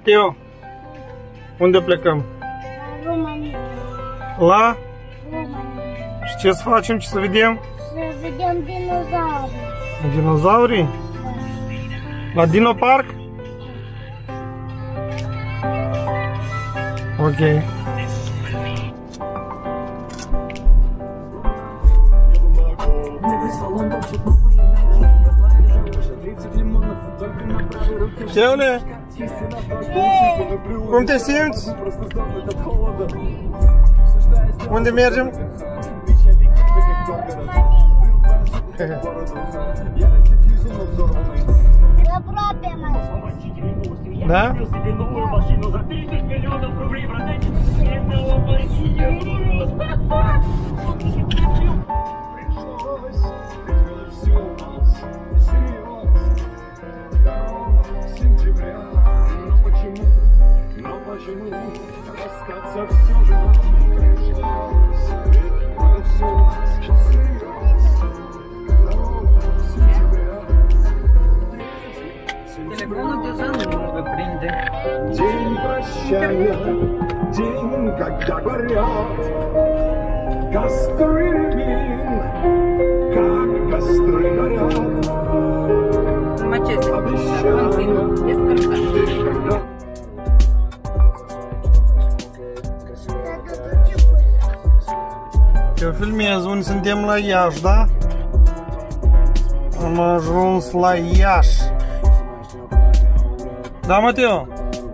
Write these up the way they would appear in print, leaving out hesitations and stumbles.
Mateo, unde plecăm? La România. La? România. Și ce să facem? Ce să vedem? Să vedem dinozaurii. Dinozaurii? La Dino Park? Ok. Teule, cum te simți? Unde mergem? Aproape mai. Da? Телефон удержал, не может принять. День прощания, день, когда горят костры рябин, как костры горят. Манчестер, несколько. Eu filmez unde suntem la Iași, da? Am ajuns la Iași. Da, Mateo?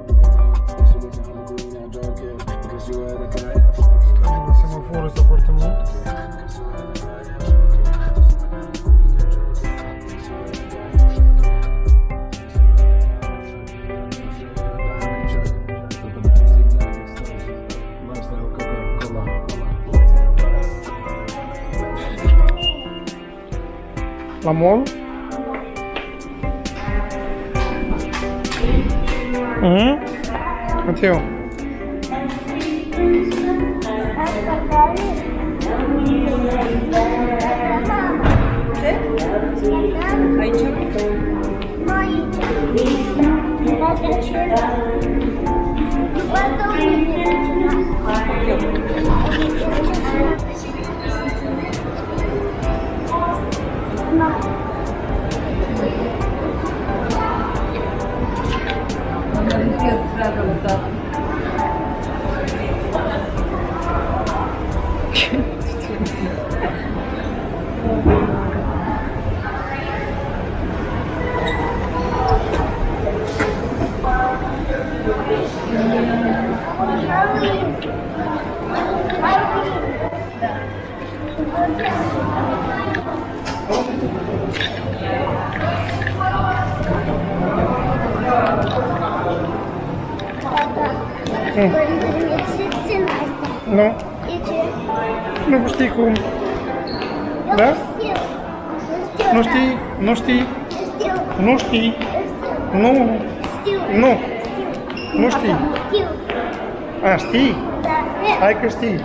Semaforul ăsta foarte mult. La mall? Mateo. Ce? Aici? Nu aici. La tăcere. Poate unde Nu. Nu știi cum. Da? Nu știi? Nu știi? Nu știi? Nu. Nu. Nu știi. A, știi? Hai că știi.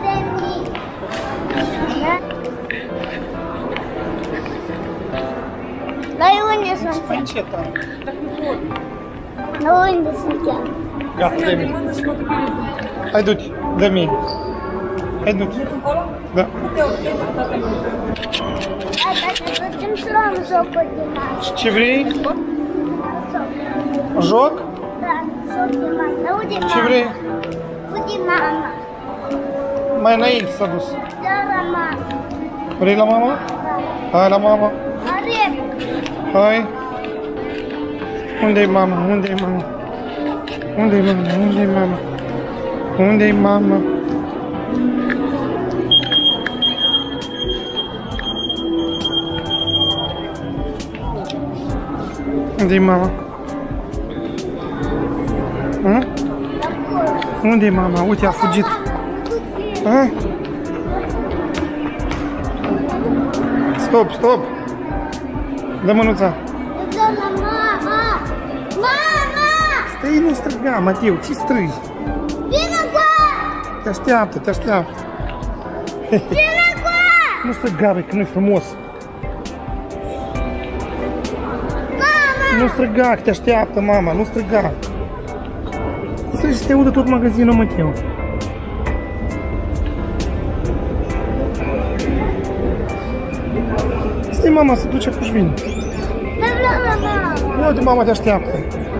La unde suntem? La unde suntem? Gata, dă-mi. Hai du-te, dă-mi. Hai du-te. Da. Hai, tata, ducem să luăm jocul de masă. Ce vrei? Joc? Da, joc de masă. Aude, mama. Ce vrei? Aude, mama. Mai înainte s-a dus. Da, la mama. Vrei la mama? Da. Hai la mama. Are. Hai. Unde-i mama? Unde-i mama? Unde-i mama? Unde-i mama? Unde-i mama? Unde-i mama? Unde-i mama? Uite, a fugit. Ha? Stop, stop! Dă mânuța! Da, mama! Mama! Stai, nu striga, Mateu, ce strigi? Vină cu ea! Te așteaptă, te așteaptă. Vină cu ea! Nu striga, bă, că nu-i frumos. Mama! Nu striga, că te așteaptă mama, nu striga. Să te audă tot magazinul, Mateo. Stai, mama, să duce cu-și vine. Da, mama. Uite, mama te așteaptă.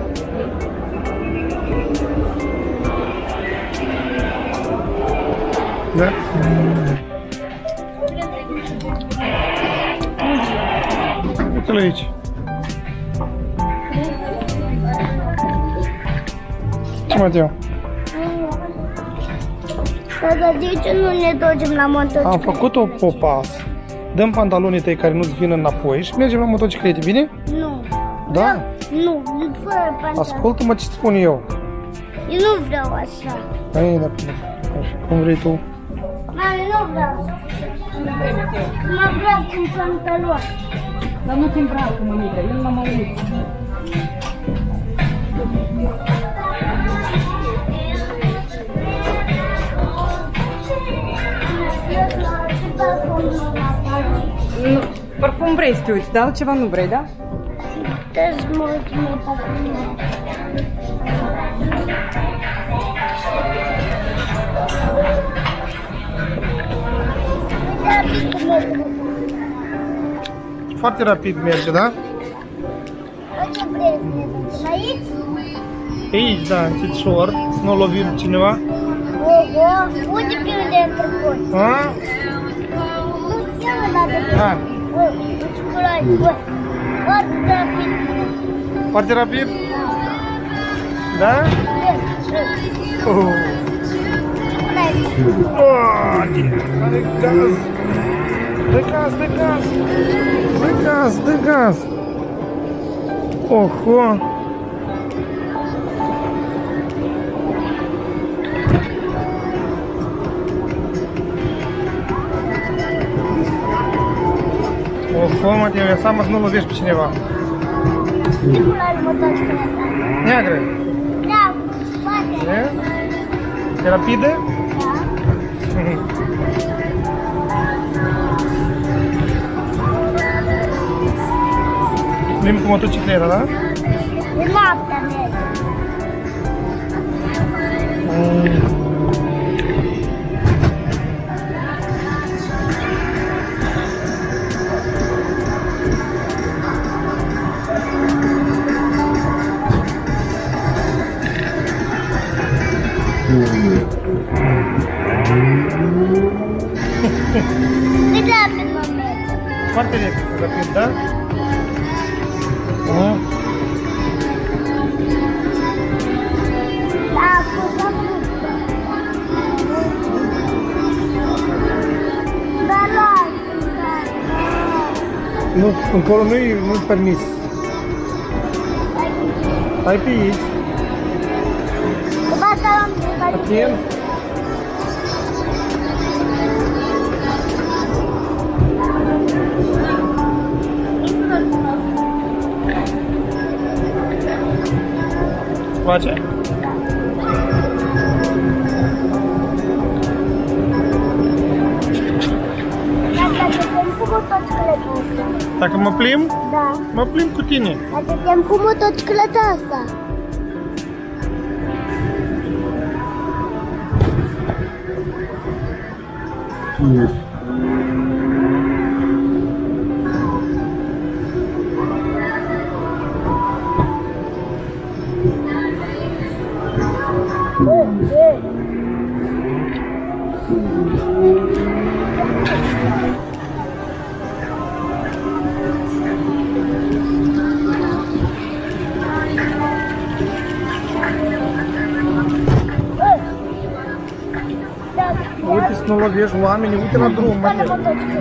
Da? Uite-l aici. Ce, Mateo? Dar de ce nu ne ducem la motocicletă? Am făcut o popas. Dăm pantalonii tăi care nu-ți vină înapoi și mergem la motociclete, bine? Nu. Da? Nu, fără pantaloni. Ascultă-mă ce-ți spun eu. Eu nu vreau așa. Hai, dacă cum vrei tu. Mami, nu vreau. Mă vreau cu pantaloni. Dar nu te îmbracă, mămică, eu nu m-am auzit. Nu, parfum vrei să te uiți, dar altceva nu vrei, da? Dă-ți mulțumim parfum. Foarte rapid merge, da? Ce vrei să ne ducem aici? Aici, da, încetșor, să nu lovim cineva. Oho, uite pe unde e trecut. A? Nu știu la de Ha. Uite pe la foarte rapid. Foarte rapid? Da? Oh. Oh, dă gaz! Dă gaz, dă gaz! Dă gaz, dă gaz! Oho! Oho, Mateo, ia seama să nu lovești pe cineva. Tipul are motocicleta. Neagră. Da, poate. E? E rapidă? Da. Plimbi cu motocicleta, da? De noaptea merge. Cât rapid mă merge? Foarte rapid, da? Da, a fost rapid. Dar Nu, încolo nu-i permis. Hai pe aici. Atent. Îți place? Dacă mă plimb? Da. Mă plimb cu tine. Dacă te-am cu motocicleta asta. Uite să nu lovești oamenii, uite la drum, Mateo.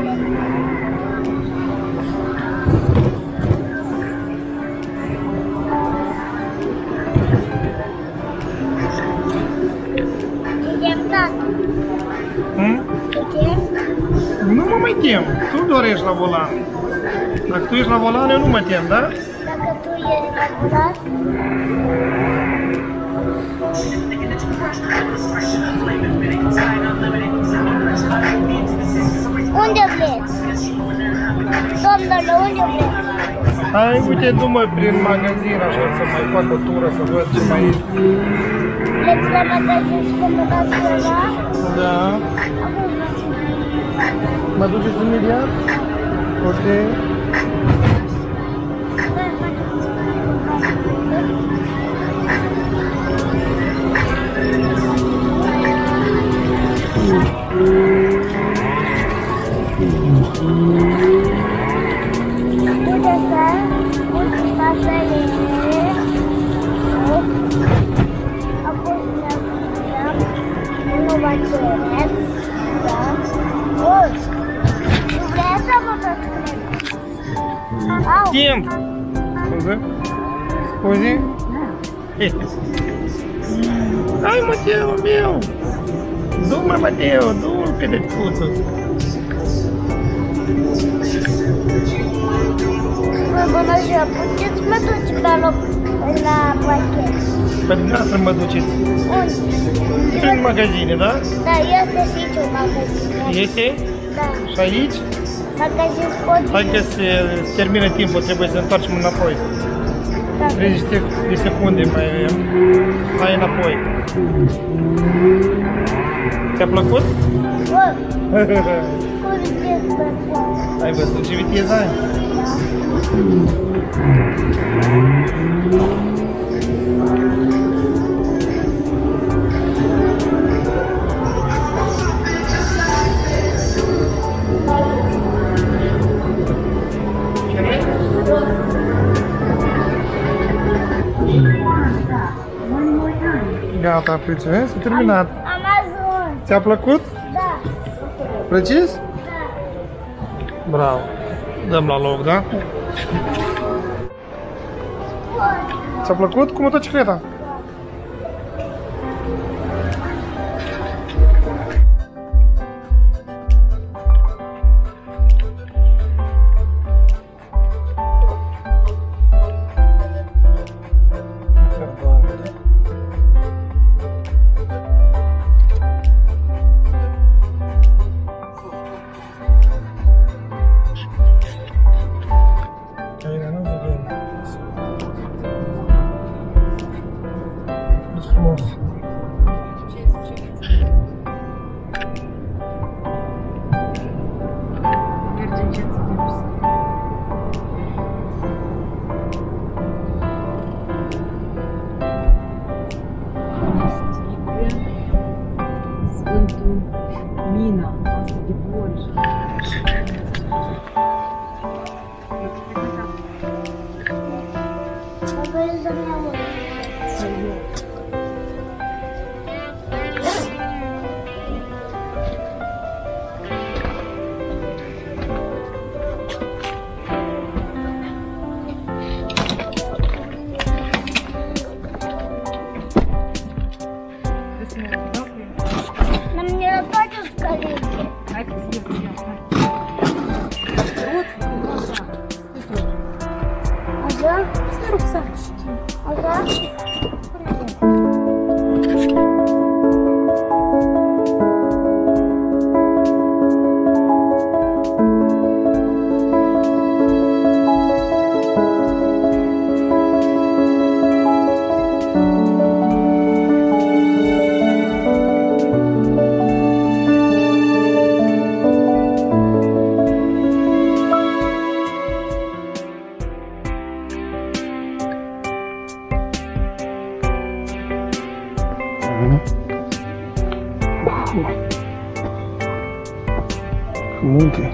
Nu mă mai tem, tu dorești la volan. Dacă tu ești la volan, eu nu mă tem, da? Dacă tu ești la volan. Unde vreți? Domnule, unde vreți? Hai, uite, du-mă prin magazin așa să mai fac o tură, să văd ce mai e. Vreți la magazin și cumpărați ceva? Da. Mă duceți imediat? Ok. Timp! Scuze? Scuze? Hai, Mateo, meu! Du-mă, Mateo, du-mă pe detcuțul! Bună ziua, puteți mă duci pe loc la pachet? Pe dumneavoastră mă duceți? Unde? Prin magazine, da? Da, este și aici un magazin. Este? Da. Și aici? Magazin sport. Hai că se termină timpul, trebuie să întoarcem înapoi. Da. 30 de secunde mai avem. Hai înapoi. Ți-a plăcut? Bă, scuze, Ai văzut ce viteză ai? Gata, Frițu, s-a terminat. Am ajuns. Ți-a plăcut? Da. Precis? Da. Bravo. Dăm la loc, da? Ți-a plăcut cu motocicleta? Sfântul Mina, asta de Borj. Нам не платят скорее. Hai că zi, hai. Ага. Să rugăm. Ага. Munte.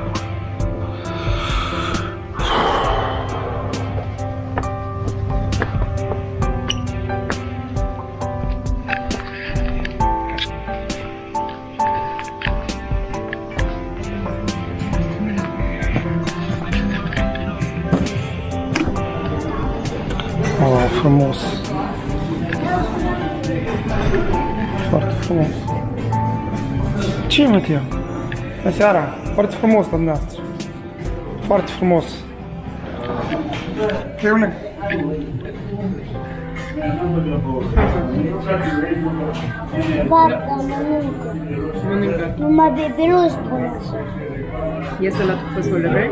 Oh, frumos. Foarte frumos. Ce, Mateo? Bună seara! Foarte frumos la dumneavoastră. Foarte frumos. Cleune? Bata, mănâncă. Mănâncă. Numai bebe nu spune așa. Iese la fasole veri?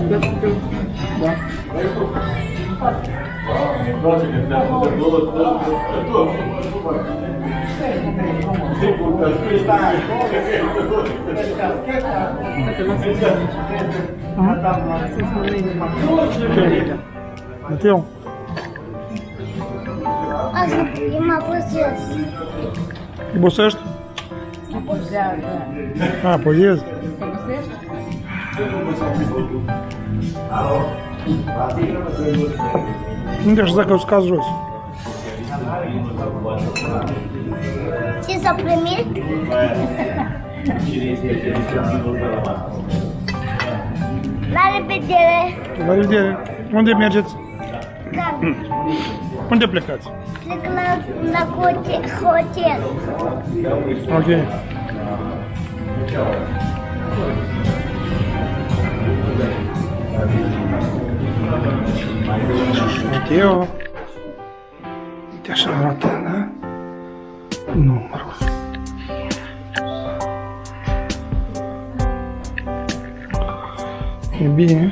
Da. Mateo. Azi prima pozez. Obosești? A, pozezi. Unde aș dacă o scaz jos? Ce s-a primit? La revedere! La revedere! Unde mergeți? Da, Unde plecați? plec la hotel. Ok. Mateo. Uite așa arată, da? Numărul. E bine?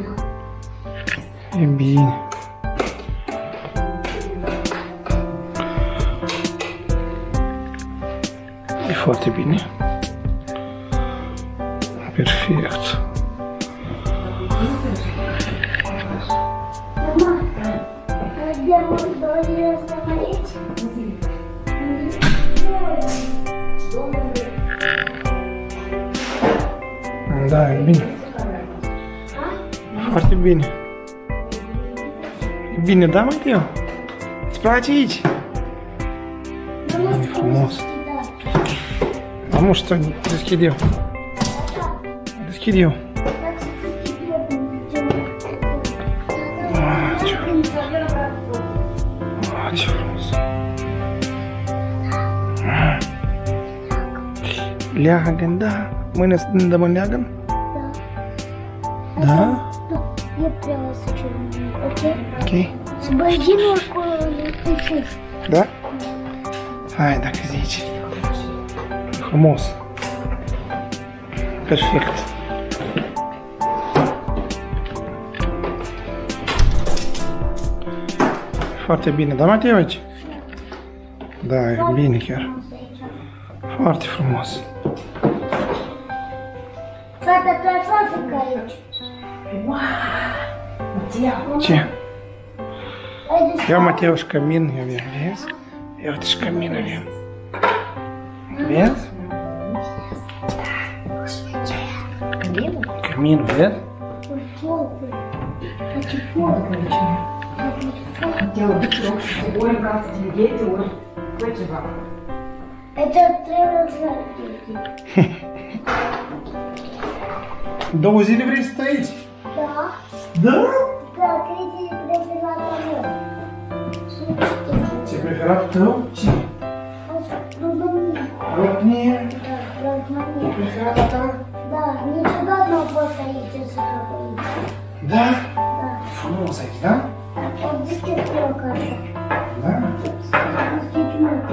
E bine. E foarte bine. Perfect. Da, e bine. Foarte bine. E bine, da, Mateo? Îți place aici? E frumos. Am nu știu, deschid eu. Deschid eu. Ce frumos. Leagăn, da. Mâine să dăm în leagăn? Da. Da? Eu vreau să cerem, ok? Ok. Să băginul acolo în sus. Da? Hai, dacă zici. Frumos. Perfect. Foarte bine. Da, Mateo, aici? Da, e bine chiar. Foarte frumos. Fata, tu ai fabrică aici. Ce? Ai dus Ia, Mateo, și cămin avem, vezi? Ia uite și cămin avem. Vezi? Cămin, vezi? focul. Face foc. Хотела быть ori ca să deghete, ori fă ceva. Это trebuie să deghete. 2 zile vrei să stai aici? Da? Da? Da, cred că e preferata mea. Ce preferat tău? Ce? România. România? Da, România. Preferata ta? Da, niciodată nu am fost aici să fac aici. Da? Da. Frumos aici, da? O deschid eu acasă. Da? Deschid multe.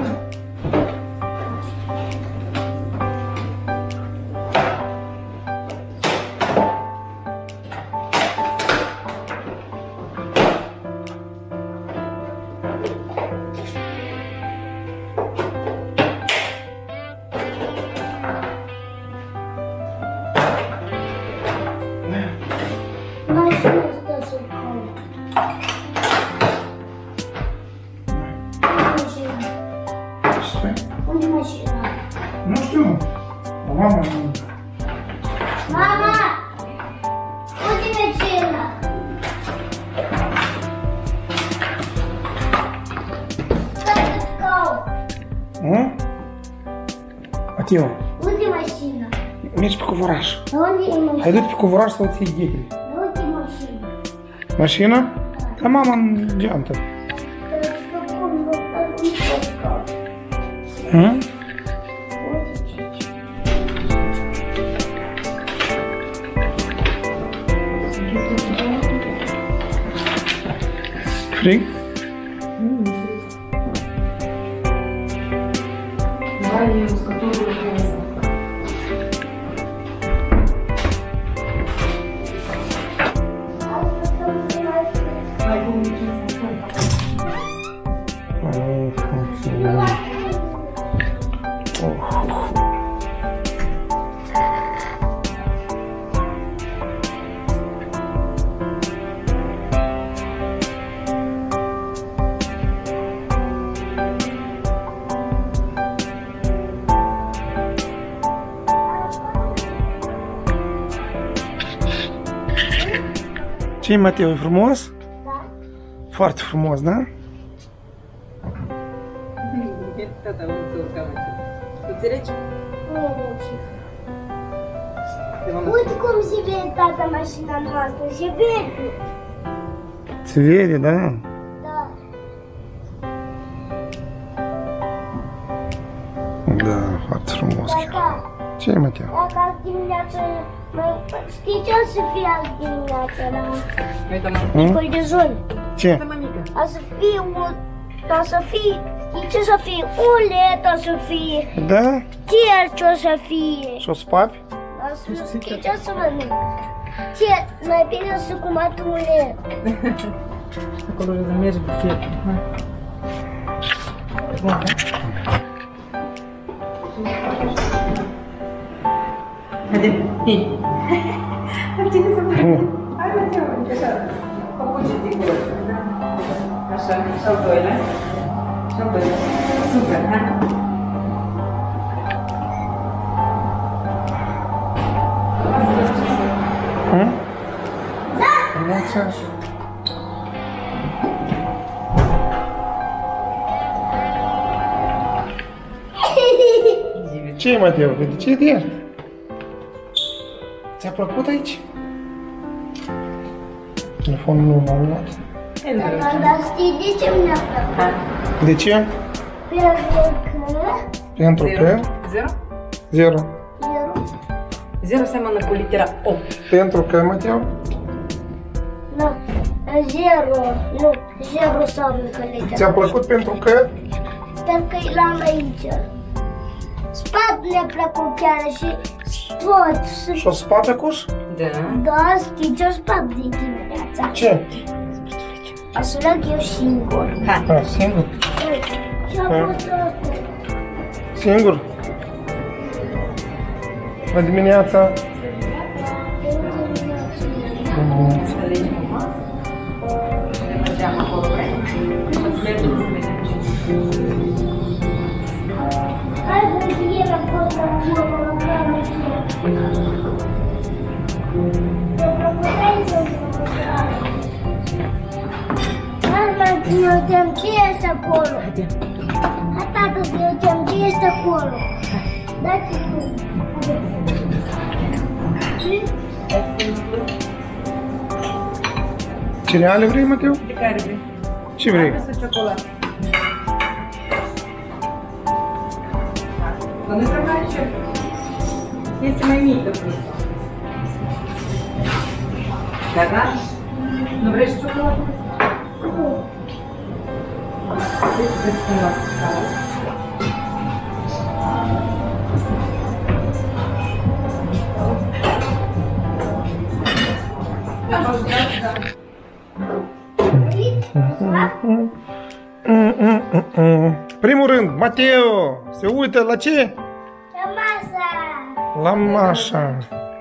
Mașina stă sub col. Stai. Unde mașina? Nu știu. Mama. Mama! Unde mașina? Stai să-ți caut. Mateo, Unde mașina? mergi pe covoraș. Unde e mașina? Hai du-te pe covoraș să-ți iei ghetele. Unde e mașina? Mașina? Da, mama în geantă. Cum să caut? Hă? Frig? Давай ее, с которой я... Mai bun niciun să Ce-i, Mateo, e frumos? Da. Foarte frumos, da? Tata, nu se urca mai ce. Înțelegi? Uite cum se vede, tata, mașina noastră, se vede. Se vede, da? Da. Da, foarte frumos. Tata, Ce-i, Mateo? dacă azi dimineață, știi ce o să fie azi dimineață la Uite, mă. Nicol de Zon? Ce? Uite, mămică. O să fie o să fie, știi ce o să fie? Ulet o să fie, Da? cerci o să fie. Și-o spapi? O să știi ce o să mănânc? Ce, mai bine să cumat ulet. Acolo să mergi bufet. Bun, da? Haide, hei! Cine să mă... Hai, Mateo, așa, papuci de cură. Așa, și-al doilea. Și-al doilea. Super, ha? Mulțumesc. Ce-i, Mateo? De ce de el? Ți-a plăcut aici? Telefonul nu m-a luat. Dar știi de ce mi-a plăcut? De ce? Pentru că... Zero? Zero. Zero seamănă cu litera O. Pentru că, Mateo? Nu, zero, nu, zero înseamnă că litera. Ți-a plăcut pentru că... Pentru că l-am aici. Spatele mi-a plăcut chiar și tot. Și-o spate cuș? Da. Da, știi ce-o spat de dimineața? Ce? O să leg eu singur. Ha, singur? Ce-a fost asta? Singur? La dimineața? Alegi mama. Și ne mergeam acolo vrei. Și să mergem să vedem ce. Hai să fie la fost acolo, la care Hai, să ne uităm ce este acolo. Hai, tata, să ne uităm ce este acolo. Dați-i tu. Cereale vrei, Mateo? De care vrei? Ce vrei? Hai să ciocolată. Dar nu este mai ce? Este mai mică. Gata? Nu vrei și ciocolată? Deci, să la Primul rând, Mateo se uită la ce? La masa. Da. La Mașa.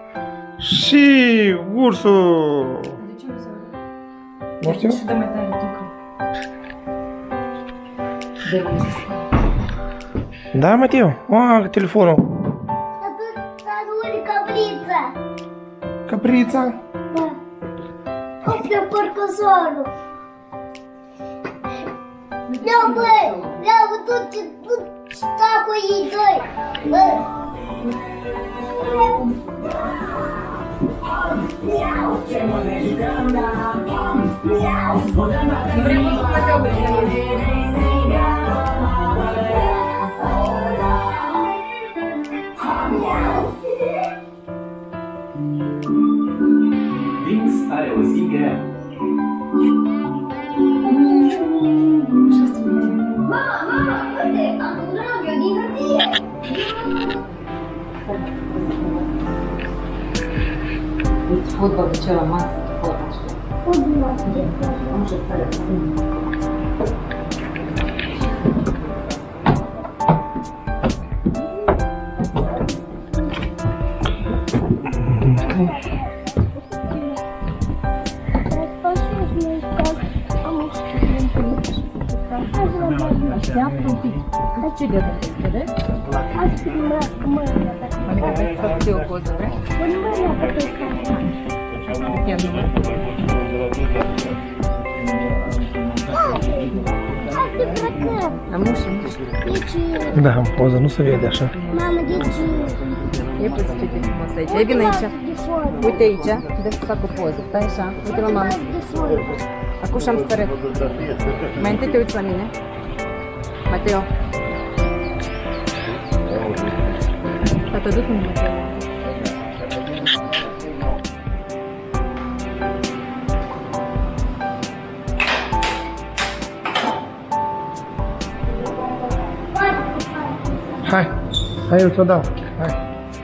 Și ursul. De ce nu se vede? Nu știu? Și dă mai tare tu că... Da, Mateo? O, telefonul. Tături caprița. Caprița? Da. Copia porcosorul. Ia, băi! Ia, bă, tu sta cu ei doi! Bă! Vince are o zi grea. Mama, uite, am cumpărat eu din hârtie! Deci fotbal de ce la masă, fotbal, știu. Așteaptă un pic. Ce de atât, vedeți? Adică vrei să faci o poză, vrei? Chiar nu. Am ușă. Da, în poză, nu se vede așa. Mamă, de ce? E puțin ce de frumos aici. E bine aici. Uite aici, de să fac o poză. Stai așa, uite la mama. Acum și-am stăret. Mai întâi te uiți la mine. Mateo. Tata, du-te în Mateo. Hai, hai, eu ți-o dau. Hai.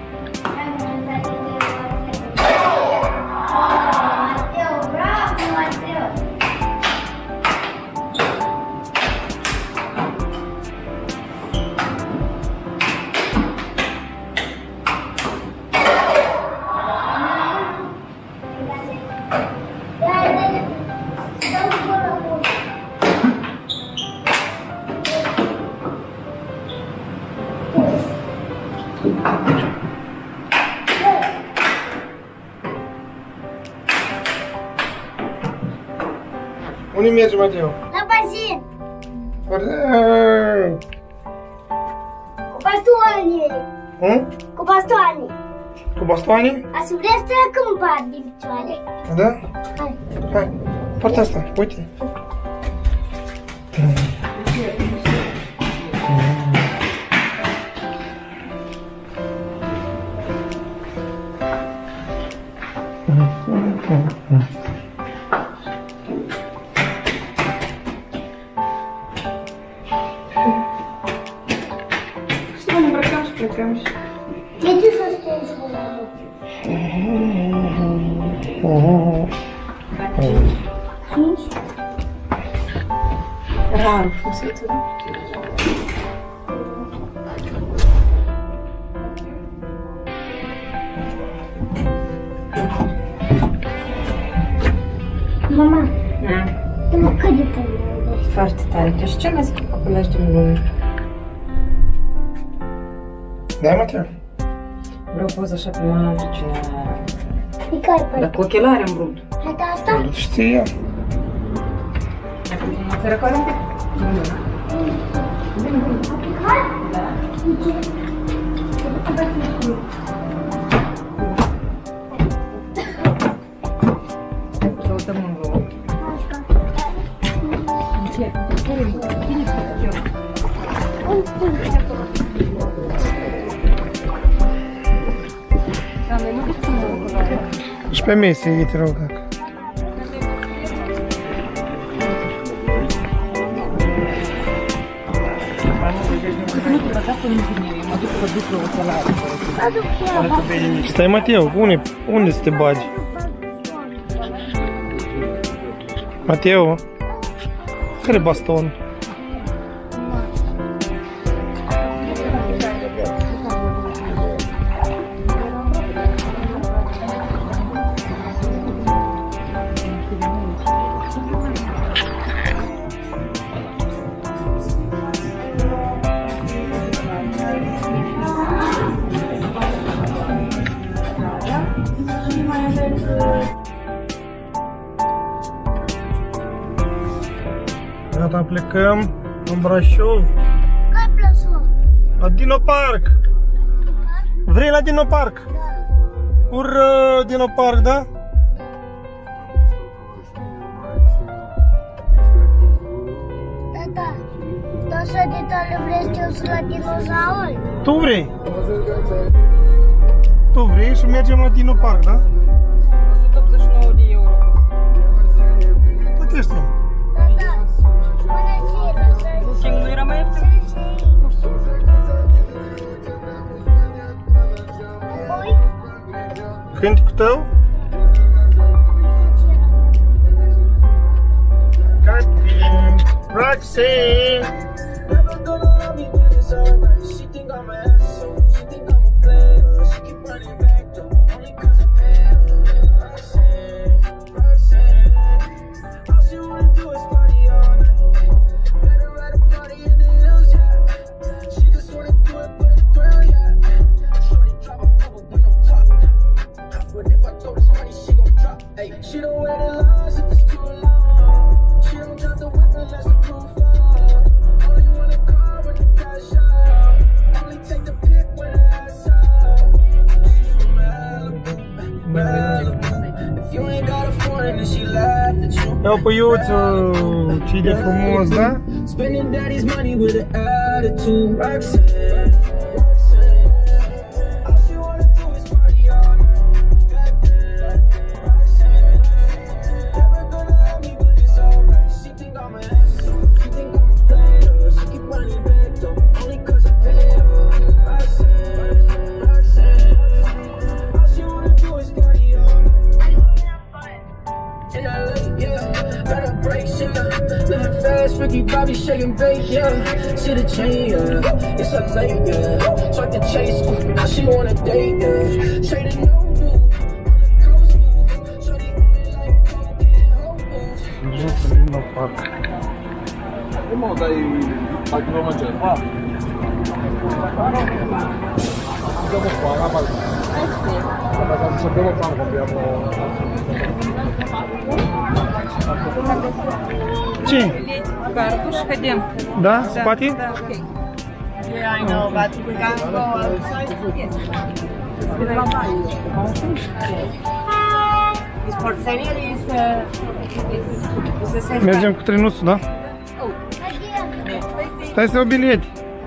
Unde mergi, Mateo? La bazin! Corect! Cu bastoane! Cu bastoane! Cu bastoane? Ați vrea să trecăm în bar din picioare? Da? Hai! Hai, poartă asta, uite. Să ne îmbrăcăm și plecăm și... De ce să stai și cu cinci? Rar, frusețul. Mama, tu mă cât de tare mă iubești? Foarte tare. Tu ești cel mai scurt copilaj din lume. Da, Mateo? Vreau poză așa pe mâna cine... E care pe Dar cu ochelari am vrut. hai da asta? Du-te și ție ea. Te răcoare un pic? Hai? Da. De ce? Hai să căutăm un vouă. Ce? Bine fac eu. Doamne, nu găsim o culoare. Și pe mese, te rog. Mă duc să duc la ochelari. Aduc eu. Stai, Mateo, unde să te bagi? Mateo? Care baston? Gata, plecăm în Brașov. Care plasă? La Dino Park. Vrei la Dino Park? Ură, Dino Park, da? Tata, tu așa de tare vrei să te uiți la dinozauri? Tu vrei? Tu vrei și mergem la Dino Park, da? 189 de euro. Tot ești. Tata, spune ție, să Booking nu era mai ieftin? Oi? Hânticul tău? say. Never gonna love me, but it's alright. She think I'm an asshole. She think I'm a player. She keep running back though, only 'cause I pay her. Roxanne, all she wanna do is party all night. Let her at a party in the hills, yeah. She just wanna do it for the thrill, yeah. Shorty drop a couple with no top. But if I throw this money, she gon' drop. Ay, she don't wait in lines if it's too long. She don't drop the whip unless the roof up. Only wanna call when the cash out. Only take the pic when the ass out. She from Malibu, Malibu. If you ain't got a foreign, then she laugh at you. Eu poiut cine frumos, da? Spending daddy's money with an attitude. Roxanne, Roxanne. All she wanna do is party all night. Goddamn, Roxanne. Never gonna love me, but it's alright. She think I'm an asshole. She think I'm a player. She keep running back though, only 'cause I pay her. Roxanne, Roxanne. All she wanna do is party all night. In LA, yeah, got a break, yeah. Living fast, Ricky Bobby shaking bait, yeah. See the chain, yeah. It's a late, yeah. Start the chase, now she wanna date, yeah. Straight to Nobu, on the coast, shorty only like coke and hobos. Жопа, Луна парк. Come dai qualche uomo mangiare qua. Andiamo qua, la parte. Non sappiamo qua, compriamo. Ce? Карпуш, ходим. Da? Spate? Да. Yeah, I know, but we can't go outside. This portfolio is the same. Mergem cu trenuțul, da? Stai să iau bilete.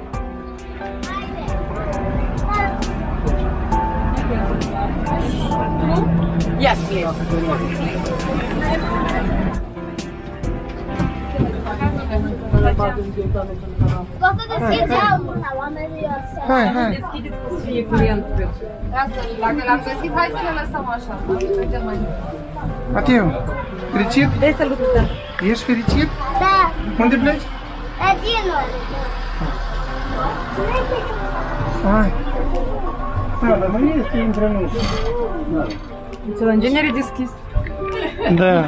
Yes, please. Posso deschizi una, oamenii ăștia. Hai, hai. Deschideți cu fie clientul. Dacă l-am găsit, hai să le lăsăm așa. Mateu, fericit? Dai să lucrăm. Ești fericit? Da, Unde pleci? la dinul. Hai. Da, dar nu este între noi. Ce la ingineri deschis. Da.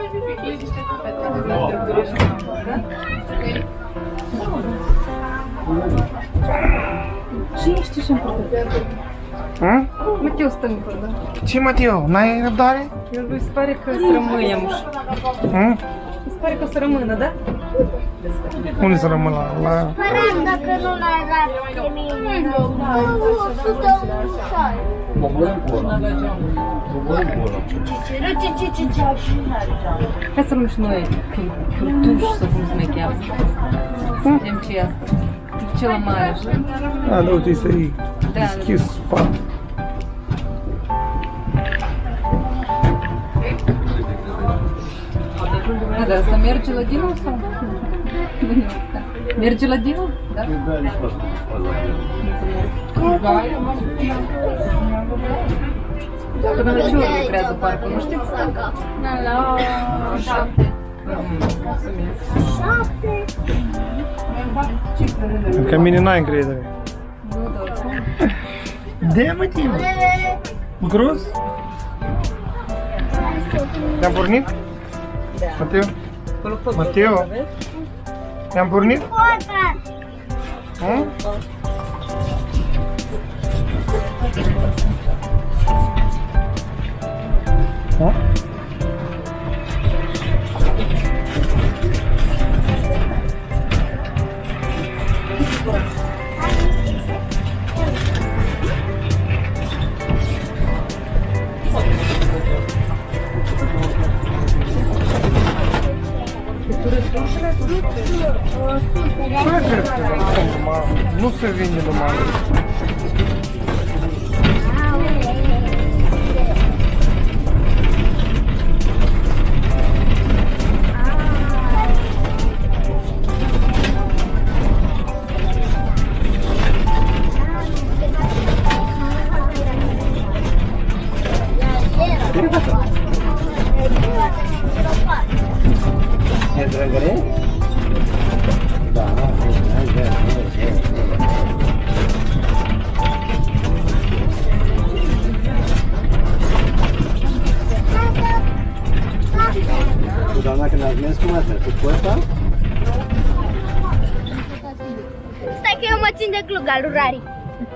Ce ești și-mi Hm? Mateu stă în păr, da? Ce, Mateu? N-ai răbdare? El lui se pare că să rămânem. Hm? Îi se pare că o să rămână, da? Unde să rămân la... Păram dacă nu l-ai dat de mine. 100 ușor. Ma vuole ancora? Non vuole ancora. Hai să luăm și noi căltuși, să cum se mai cheamă. Să vedem ce e asta. Ce la mare așa. A, da, uite, este aici. Deschis spate. Da, asta merge la Dinu sau? Merge la Dinu? Da? Până la ce oră lucrează parcul, nu știți? La 7. Că mine n-ai încredere. Nu, doar. De, Mateu? Bucuros? Te-am pornit? Da. Mateu? Mateu? Te-am pornit? Hm? Hm? Nu se vinde numai. E drăgăre? dacă n-ați mers, cum ați mers? Cu ăsta? Stai că eu mă țin de glug al lui Rari.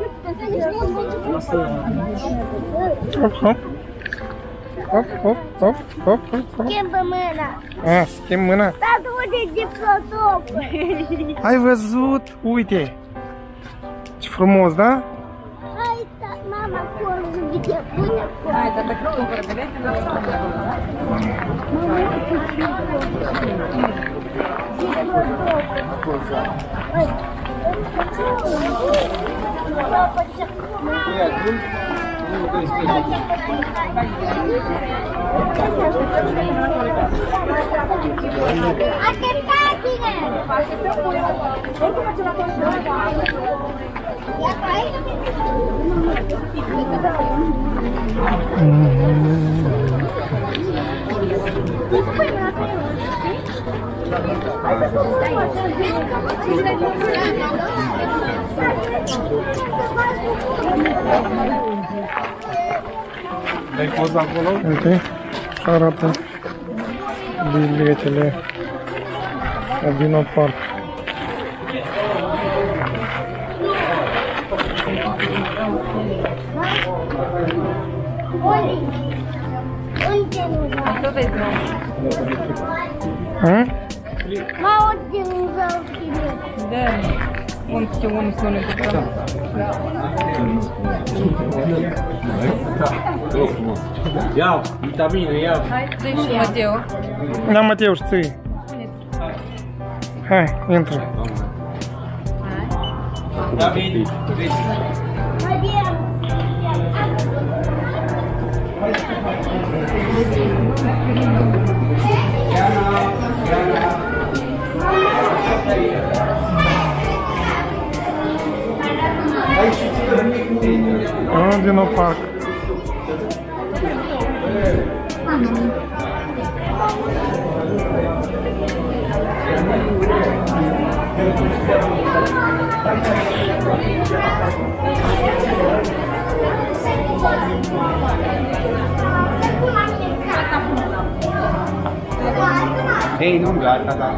Hop, hop. Hop, hop, hop, hop, hop, hop. Schimbă mâna. A, schimb mâna. Tatu-te de protopă. Ai văzut? Uite. Ce frumos, da? Hai, mama, acolo, uite, pune acolo. Hai, dar dacă cumpără bilete, nu știu. Așteptați-ne! Ia pe Ai fost acolo? Uite, așa arată biletele la Dino Park. Unde nu vreau? Să vezi, nu? Mă, unde nu vreau bilet? Da. Unde sună cu pământ. Ia, vitamine, ia. Hai, dă-i și Mateo. Da, Mateu, și ții. Hai, intră. David, Dino Park. ei, nu gata, da.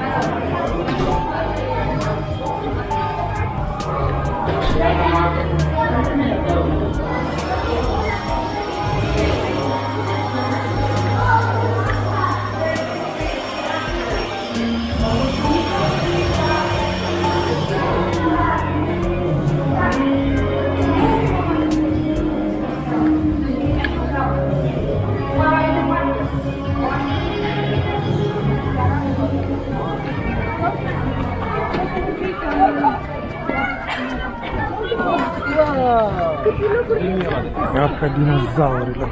Iarca dinozaurilor.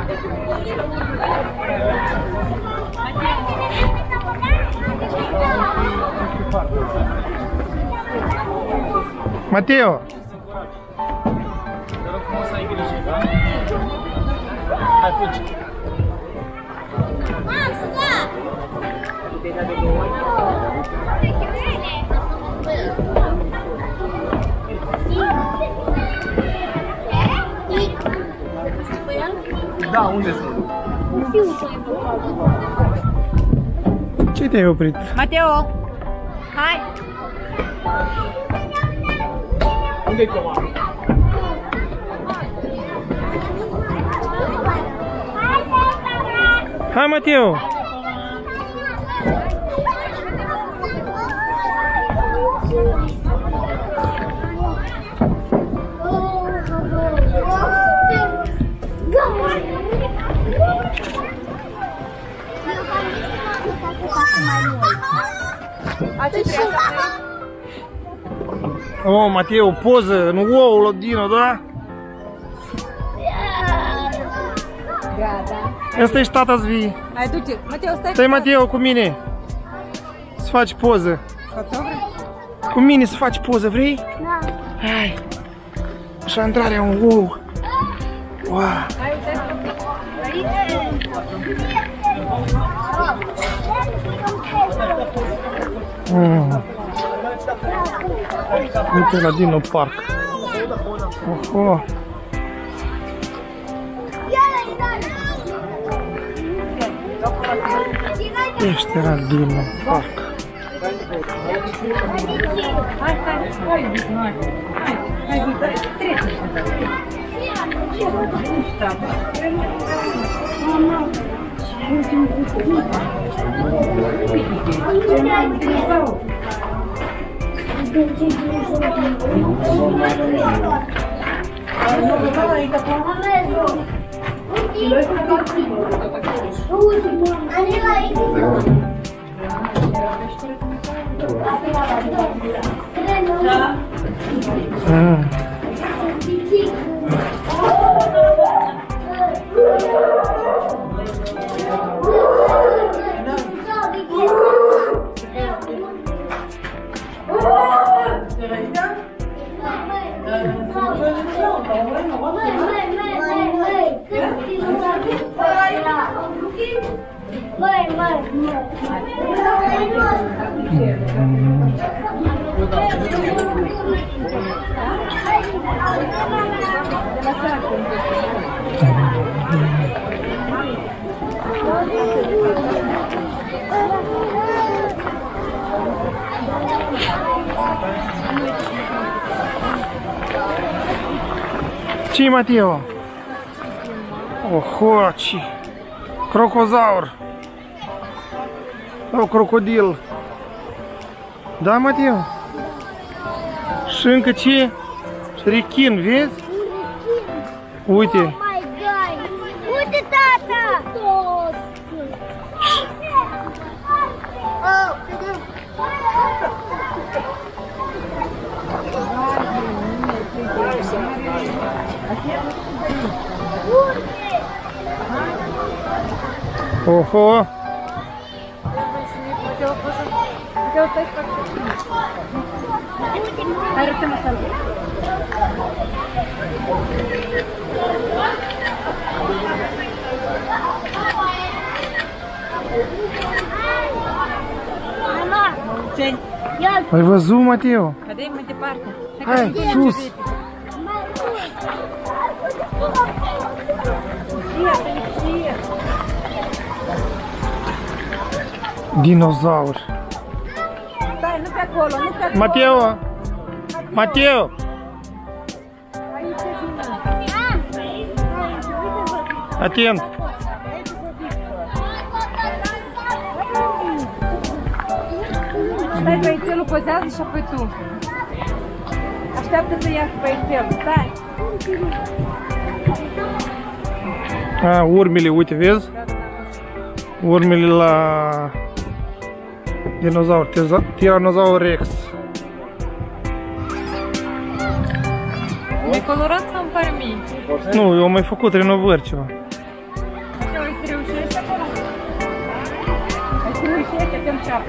Mateo! Hai, fugi! Da, unde sunt? Ce te-ai oprit? Mateo! Hai! Unde-i comandă? Hai, Mateo! Oh, Mateo, poză în oul lui Dino, da? Gata. Ăsta ești tata-ți vii. Hai, du-te. Mateo, stai. Stai, Mateo, cu mine. Să faci poză. Fotograf? Cu mine să faci poză, vrei? Da. Hai. Așa intrarea în ou. Wow. Hai, uite. Uite la Dino Park. Oho. Peștera din parc. Hai, trece. Ce-i, Mateo? Oho, ce? Crocozaur. Sau crocodil. Da, Mateo? Și încă ce? Rechin, vezi? Uite. Oh my God! Uite, tata! Oho. Mama! Ce? Ai văzut, Mateo? Haidem mai departe. Hai, sus! Dinozaur. Stai, nu pe acolo, nu pe acolo. Mateo! Mateo! Atent! Stai, băiețelul pozează și apoi tu. Așteaptă să iasă băiețelul, stai. A, urmele, uite, vezi? Urmele la dinozaur, Tyrannosaurus Rex. Mi-ai colorat sau îmi pare mie? Nu, eu am mai făcut renovări ceva. Așa, ai să reușești acolo? Ai să reușești, că te-am șapă.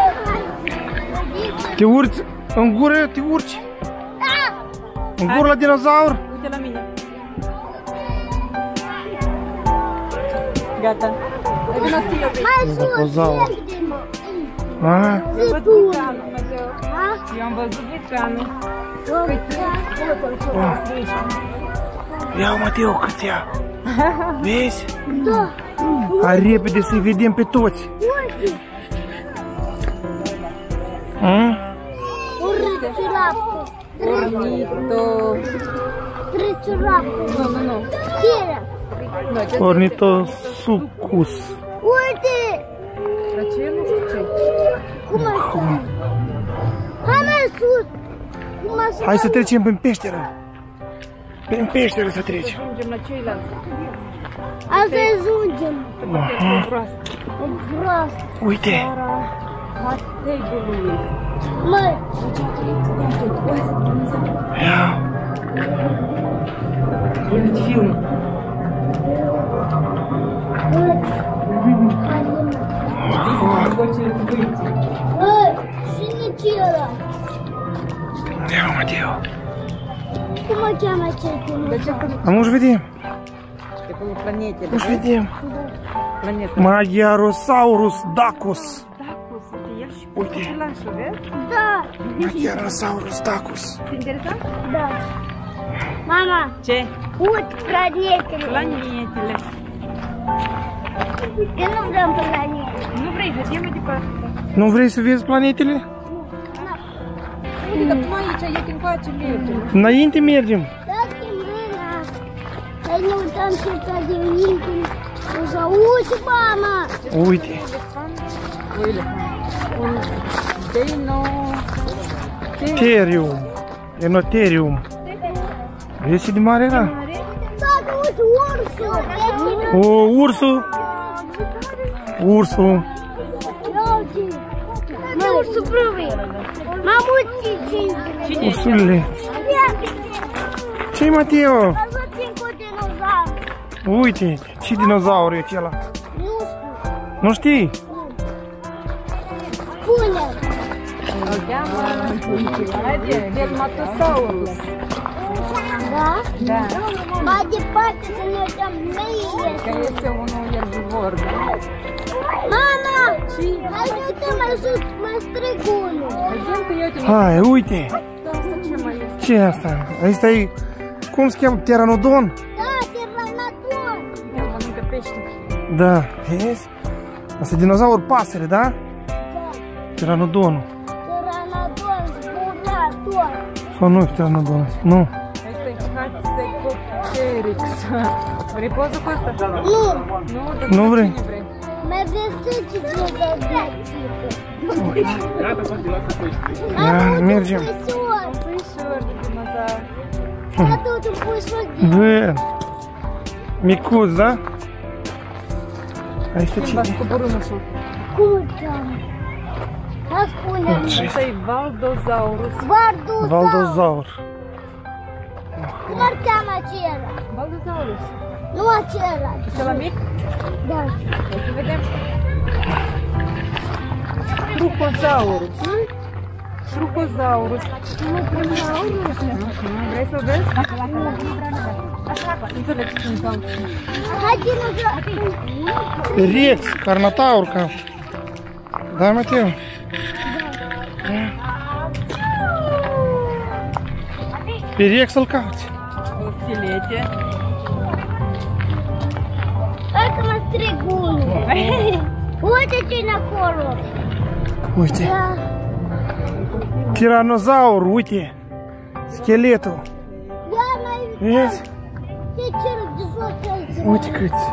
Te urci în gură, te urci. În gură la dinozaur. Uite la mine. Gata. Hai vino să eu Mai sus! Dinozaur. A? am văzut vulcanul, Mateo. Ha? Eu am văzut vulcanul. Ia, Mateo, cât ia. Vezi? Da! Hai repede să-i vedem pe toți. Uite! Ornitociraptor! Ornito. Triceratops! Nu, nu, nu. Tira! Ornitosuchus. Uite! Dar ce nu știu ce? Cum așa? Hai mai sus! Cum așa? Hai să trecem prin peșteră. Prin peșteră să trecem. Ajungem la ceilalți. Hai să ajungem! E proastă. E prost! Uite. Hot table-ului. Măi! Ia. Văd film. Măi! Cine ce ăla? Ia, Mateo. Cum mă cheamă cel? А может vedem? Este cum planetele. Может vedem? Planeta. Magyarosaurus dacus. Dacus, uite, el și Uite. copilașul, vezi? Da! Magyarosaurus dacus. Ți interesant? Da! Mama! Ce? Uite planetele! Planetele. Eu nu vreau planete. Nu vrei, vedem mai departe. Nu vrei să vezi planetele? Uite, dar până aici, iete încoace, mergem. Înainte mergem. Dați-mi mâna. Să ne uităm ce ca de minte. O să uite, mama. Uite. O elefant. Un Terium. Enoterium. Vezi ce de mare era? Tată, uite, ursul. O, ursul. Ursul. Mă, ursul prăvit. Mamuții, cine? Ursuleț. Ce-i, Mateo? Am văzut cu dinozaur. Uite, ce dinozaur e acela? Nu știu. Nu știi? Spune. Îl cheamă Dermatosaurus. Da? Da. Mai departe să ne uităm mâine. Că este unul erbivor, da? Mama! Hai să uităm mai sus, mai strig unul. Vedem că eu te Hai, uite. asta ce mai este? Ce e asta? Asta e, cum se cheamă? Pteranodon? Da, Pteranodon. El mănâncă pește. Da, vezi? Asta e dinozaur pasăre, da? Da, Pteranodonul. Pteranodon, zburator. Sau nu e pteranodon? Nu. Asta e Hatzecopteryx. Vrei poză cu asta? Nu, Nu, dar Nu vrei? cine vrei? mai vezi ce de Ia, mergem. Puișor de dinozaur. Tată, uite, puișor de... Bă, micuț, da? Hai să Va cine? coborâm ușor. Cum îl cheamă? Da, spune-mi. Asta e Valdosaurus. Valdozaur. Valdozaur. Cum îl cheamă acela? Valdosaurus. Nu acela. Cela mic? Da. Hai să vedem. Trucosaurus. Trucosaurus. Vrei să vezi? Înțelegi ce înseamnă. Hai, dinozaur. Rex, carnotaur, cam. Da, Mateo? Pe Rex să-l cauți. Filete. Hai că mă strig unul. Uite cine acolo. Uite, Da. tiranozaur, uite. Scheletul. Ia mai Vezi? ce cel de jos aici. Uite câți.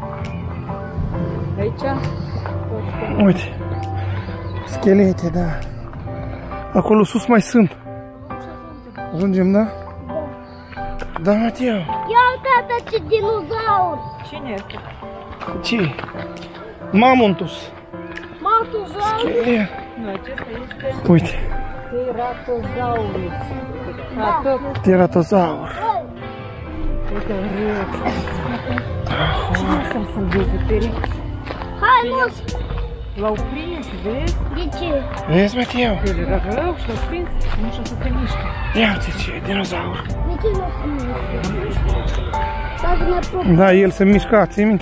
Aici? Uite. Schelete, da. Acolo sus mai sunt. Ajungem, da? Da, Mateo. Ia uite ce dinozaur. Cine este? Ce? Mamontus. Matuzaur. Schelet. Nu, acesta este Uite. Ceratosaurus. A, tot. Tiratozaur. Uite, Rex. Cine asta să-l vezi pe Rex? Hai, moș. L-au prins, vezi? De ce? Vezi, Mateo? El era rău și l-au prins. Nu știu să se miște. Ia uite ce dinozaur. De ce nu spune? Dacă ne apropiem. Da, el se mișca, ții minte?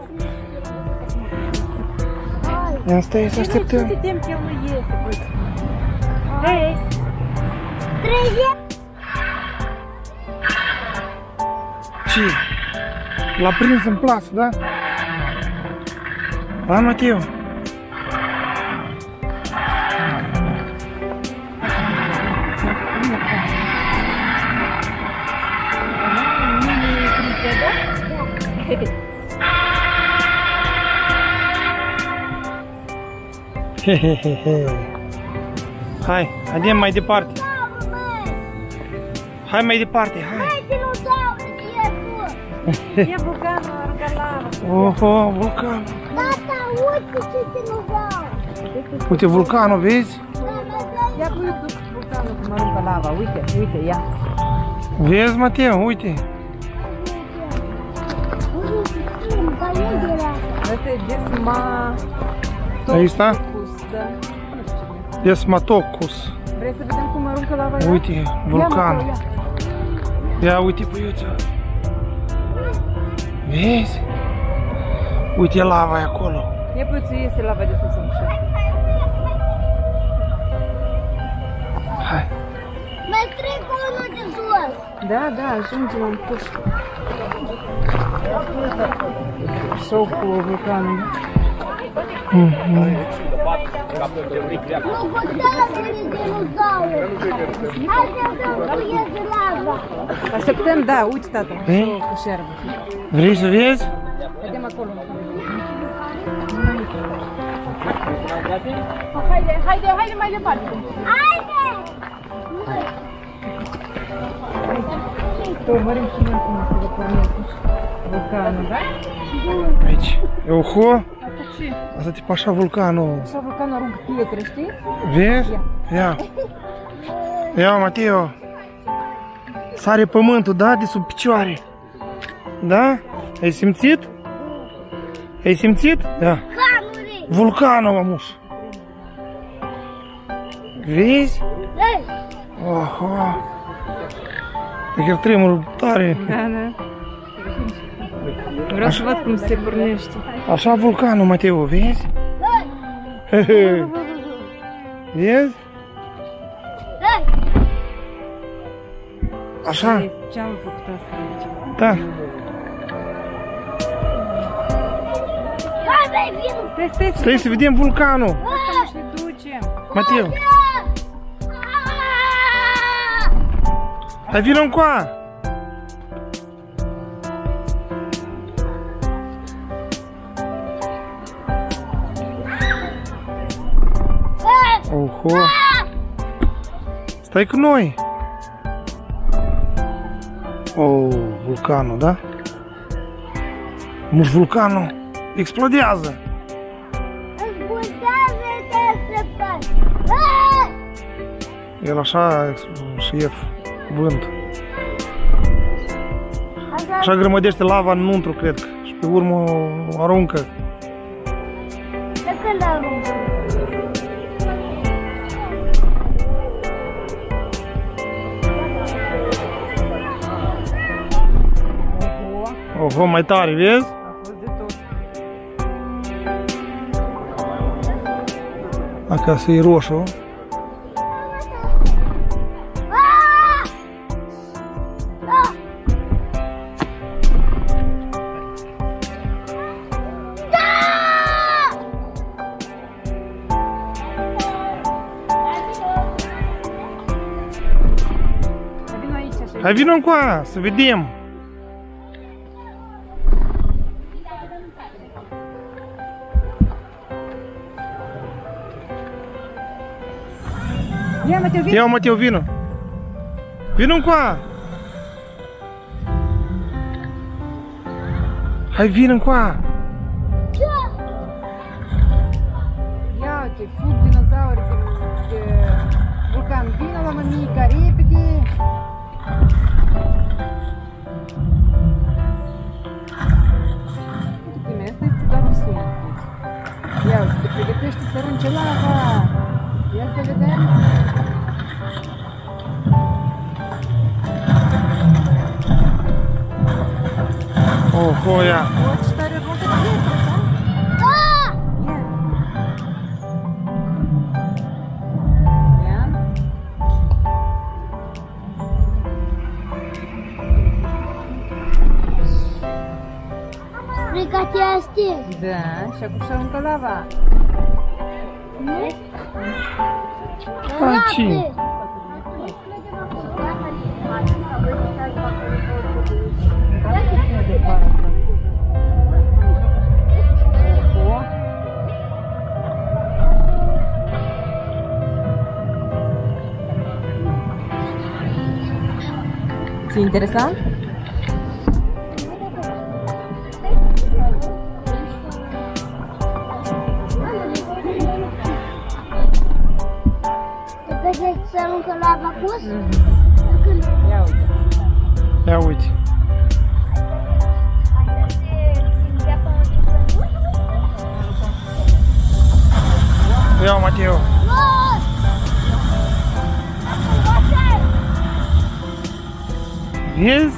Hai. Ia stai să așteptăm. Câte timp el nu iese, băi. Hei! 30. Ce? L-a prins în plasă, da? Da, Mateo? Hehehehe. Hai, haidem mai departe. Hai mai departe, hai. Hai, dinozaur, e tu. E vulcanul, aruncă lava. Oho, vulcan. Tata, uite ce dinozaur. Uite vulcanul, vezi? Ia cu vulcanul cum aruncă lava. Uite, uite, ia. Vezi, Mateo, uite. Asta e Desma... Aici sta? Da. Desmatocus. Vrei să vedem cum aruncă lava ea? Uite, vulcanul. Ia uite puiuța. Vezi? Uite lava e acolo. Ia puțin iese lava de sus în ușă. Hai. Mai trec unul de jos. Da, da, ajungem în pus. Sau cu vulcanul. Nu contează de dinozauri. Hai să dăm cu iese lava. Așteptăm, da, uite, tata, Vrei? cu șerbă. Vrei să vezi? Vedem acolo. Haide mai departe. Haide! Urmărim și noi cum se pornește vulcanul, da? Aici. Oho! Asta ce? Asta tipa așa vulcanul. Așa vulcanul aruncă pietre, știi? Vezi? Ia. Ia, Mateo. Sare pământul, da? De sub picioare. Da? Ai simțit? Ai simțit? Ia. Canuri! Vulcanul, mămuș. Vezi? Ei! Oho. E chiar tremurul tare. Da, da. Vreau să văd cum se pornește. Așa vulcanul, Mateo, vezi? Ei! Vezi? Ei! Așa? Ce-am făcut asta aici? Da. Hai, mai vin! Stai, Stai să vedem vulcanul. Asta nu ne ducem. Mateo. Hai, vină încoa. Oho. Stai cu noi. Oh, vulcanul, da? Muș vulcanul explodează. Ascultează să faci! El așa șef vânt. Așa grămădește lava înăuntru, cred că. Și pe urmă o aruncă. De când aruncă? Oho, mai tare, vezi? A fost de tot. Acasă e roșu. Vino aici așa. Hai, vină încoa, să vedem. Ia, Mateo, vino. Ia, Mateo, vină. Vină încoa. Hai, vină încoa. Ia uite, fug dinozauri de vulcan. Vino la mămica, repede. Uite, asta este doar un sunet. Ia uite, se pregătește să arunce lava. Ia să vedem. Oho, ia. Вот что работает ветер, да? Нет. Нет. Pregătește! Да, și acum și aruncă lava. Aici. Oho. Ți-e interesant? Te găsești să aruncă lava pus? Ia uite. Ia uite. Ia, Mateo. Vezi?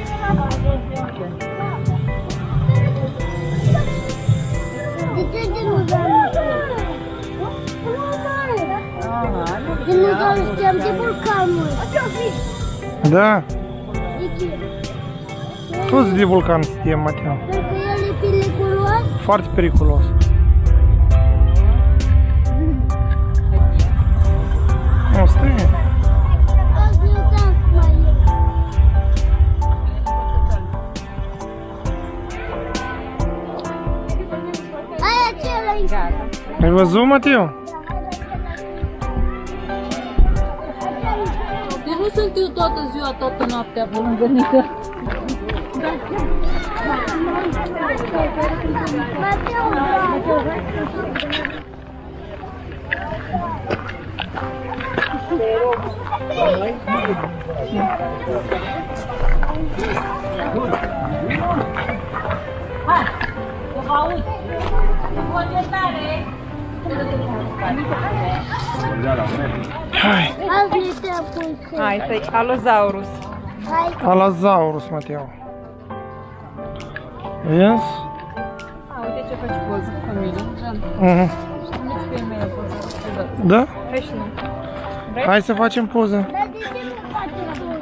De ce Da, De ce? toți de vulcan suntem, Mateo. Pentru că el e periculos? Foarte periculos. Nu, stai. Azi nu dat mai e. Aia acela-i. Gata. Ai văzut, Mateo? Deci nu sunt eu toată ziua, toată noaptea pe lângă Nică. Hai, să vă aud. Foarte tare. Hai. Azi nu te-a pus. Hai, stai, Allosaurus. Hai. Alazaurus, Mateo. Vezi? Uite ce faci poză, familie. Mhm. Nici pe e-mail poză. Da? Vrei și nu? Hai să facem poză. Dar de ce nu faci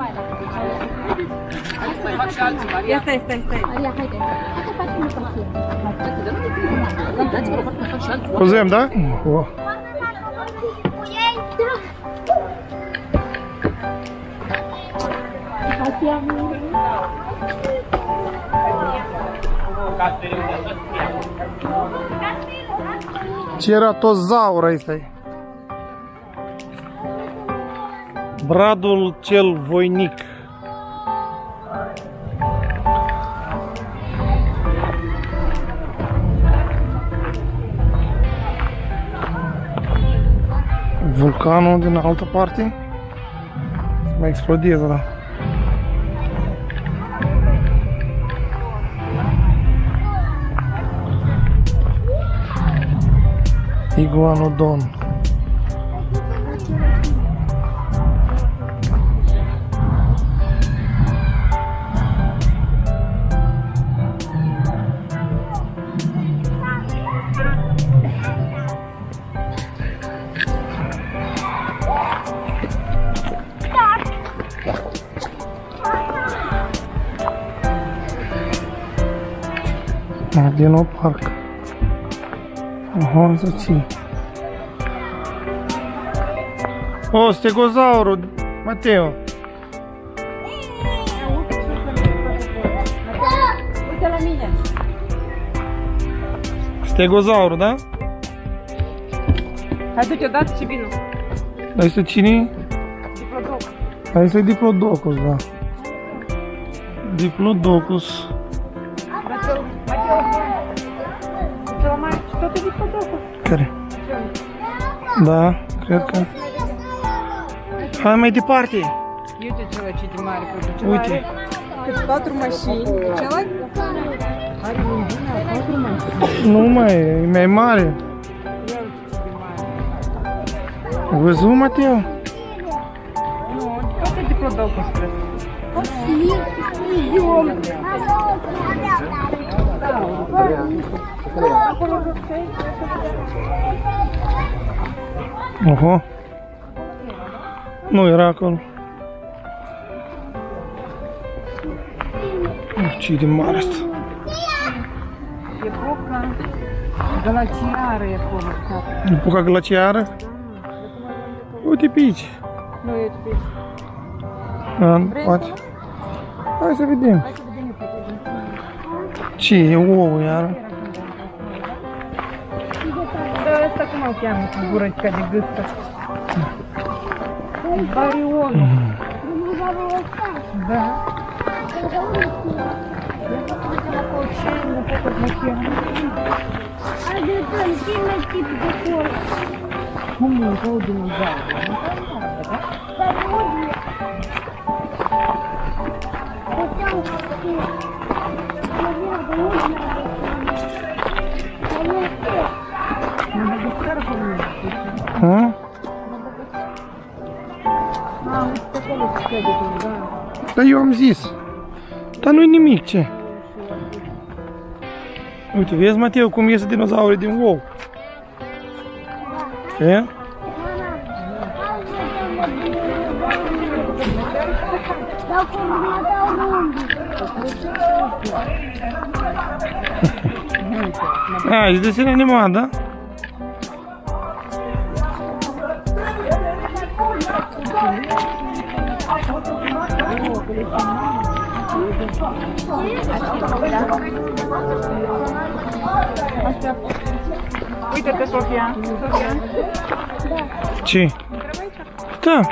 tu? Ia stai. Alia, haide. Hai să facem o cafea. Pozăm, da? Oh. Cu ei? Ceratozaur ăsta-i. Bradul cel voinic. Vulcanul din altă parte. Mai explodeze, da. Iguanodon. Dino Park. Aha, să ții. O, stegozaurul, Mateo. Uite la mine. Stegozaurul, da? Hai du-te odată și vină. Dar este cine? Diplodocus. Hai să-i Diplodocus, da. Diplodocus. Cel mai și tot e Diplodocus. Care? Da, cred că. Hai mai departe. Uite cel ce de mare produce. Uite. Are cât 4 mașini. Cel are benzina, 4 mașini. Nu mai, e mai mare. Ia uite ce de mare. Ai văzut, Mateo? Nu, tot e Diplodocus, cred. Oho. Nu era acolo. Ce de mare asta. Epoca glaciară e acolo. Epoca glaciară? Uite pe aici. Nu e pe aici. Da, poate. Hai să vedem. Hai să vedem eu pe Ce e ouă iară? Da, ăsta cum o cheamă cu gură ca de gâscă? Barionul. Da. Cum e rău dinozaur? Ha? Dar eu am zis. Dar nu-i nimic, ce? Uite, vezi, Mateo, cum iese dinozaurii din ou? Ce? Ah, ești desen animat, da? Uite-te, Sofia. Ce? Da.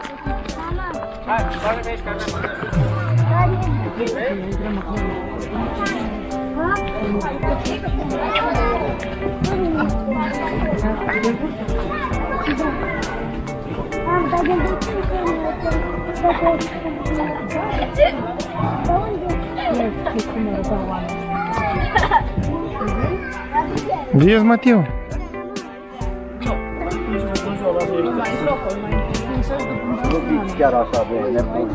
Vezi, Mateo? Chiar așa de nebun.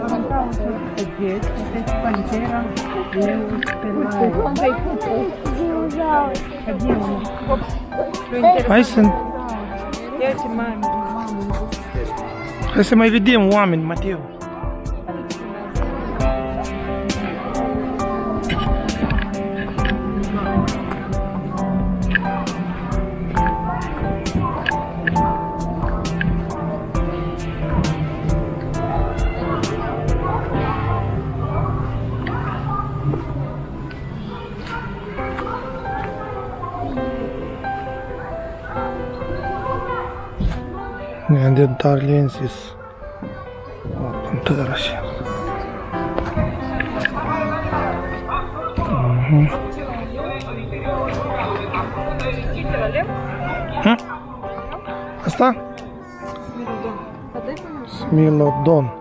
Hai să mai vedem oameni, Mateo. Neanderthalensis. Pantera așa. Asta? Smilodon.